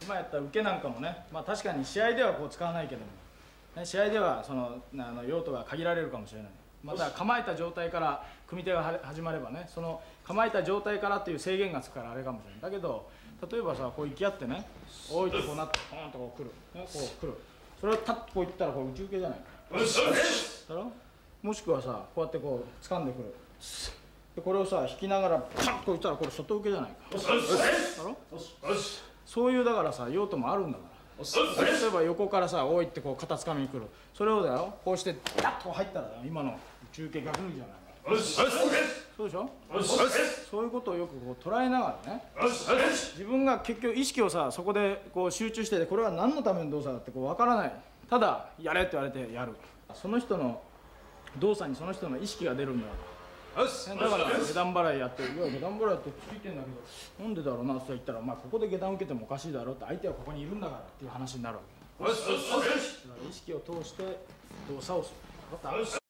今やった受けなんかもね、まあ確かに試合ではこう使わないけども、ね、試合ではその用途が限られるかもしれない。また構えた状態から組み手が始まればね、その構えた状態からっていう制限がつくからあれかもしれない。だけど例えばさ、こう行き合ってね、おいってこうなってポーンとこう来る、ね、こう来る、それをタッとこういったらこう内受けじゃないか。だろ。もしくはさ、こうやってこう掴んでくる、でこれをさ引きながらパンといったらこれ外受けじゃないか。だろ。そういうだからさ用途もあるんだから。例えば横からさ、おいってこう肩掴みに来る、それをだよこうしてダッと入ったら今の中継逆抜きじゃないか。そうでしょ。そういうことをよくこう捉えながらね、自分が結局意識をさそこでこう集中してて、これは何のための動作だってこう分からない、ただやれって言われてやる、その人の動作にその人の意識が出るんだから。だから下段払いやって、いや下段払いってついてんだけどなんでだろうなって言ったら、まあここで下段受けてもおかしいだろうって、相手はここにいるんだからっていう話になるわけだから、意識を通して動作をする。